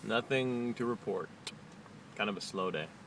Nothing to report. Kind of a slow day.